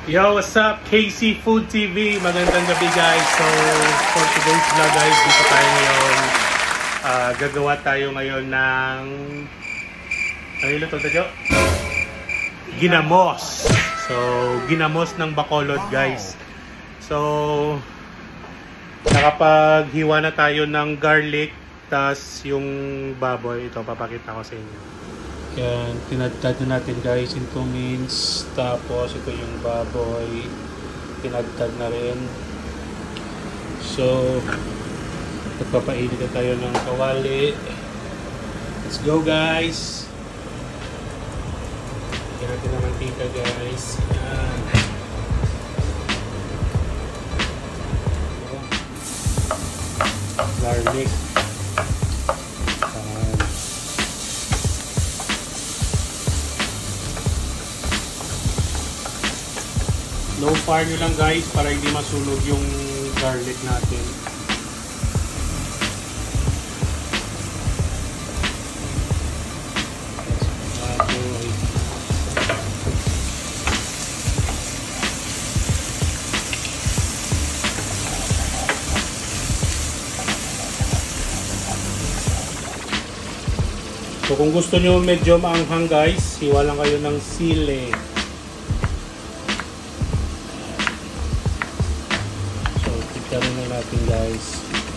Yo, what's up? KC Food TV. Magandang gabi guys. So, for today's vlog guys, dito tayo ngayon. Gagawa tayo ngayon ng... Ano yung luto tayo? Ginamos. So, ginamos ng Bacolod guys. So, nakapaghiwa na tayo ng garlic. Tas yung baboy. Ito, papakita ko sa inyo. Yan, tinadtad na natin guys into mince. Tapos ito yung baboy, tinadtad na rin. So nagpapainit na tayo ng kawali. Let's go guys. Lagyan natin ng mantika guys. Yan. Garlic. Low fire nyo lang guys para hindi masunog yung garlic natin. So kung gusto nyo medyo maanghang guys, hiwa lang kayo ng sili. Ganun na natin guys.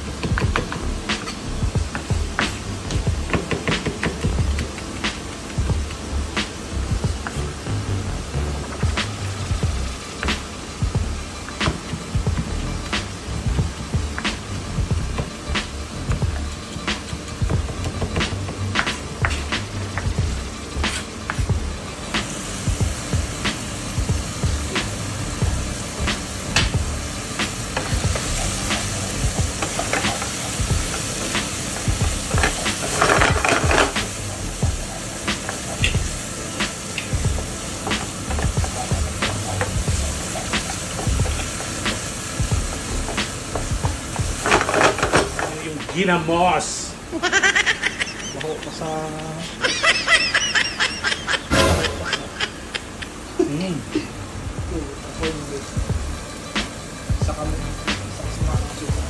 Ginamos. Bako pa sa... Sa kami. Sa mga kasuka.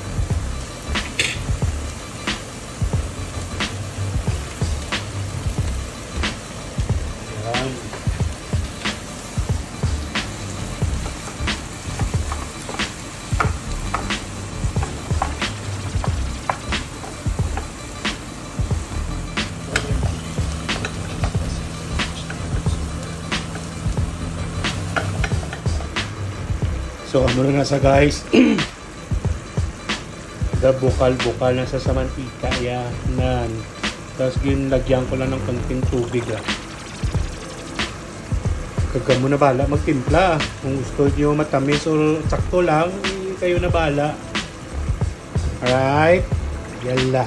Yan. So ano na nasa guys, bukal-bukal na sa mantika yan. Tapos ginlagyan ko lang ng konting tubig Kagam mo na bala magtimpla. Kung gusto nyo matamis o sakto lang, kayo na bala. Alright, yalla.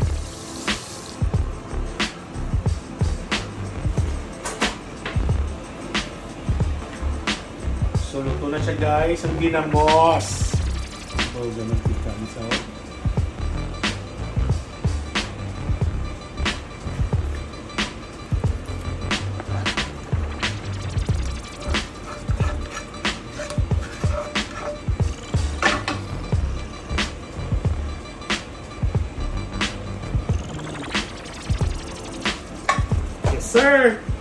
So, luto na siya guys, ang ginamos. So, ganun kita. Yes, sir!